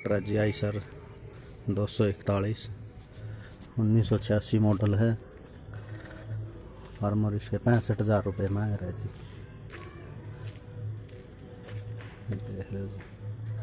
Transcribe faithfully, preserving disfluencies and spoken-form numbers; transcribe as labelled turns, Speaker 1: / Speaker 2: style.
Speaker 1: Tractor है जी आई sir दो सौ इकतालीस उन्नीस सौ छियासी मॉडल है। फार्मर इसके पैंसठ हज़ार रुपये मांग रहे जी। देख लो जी।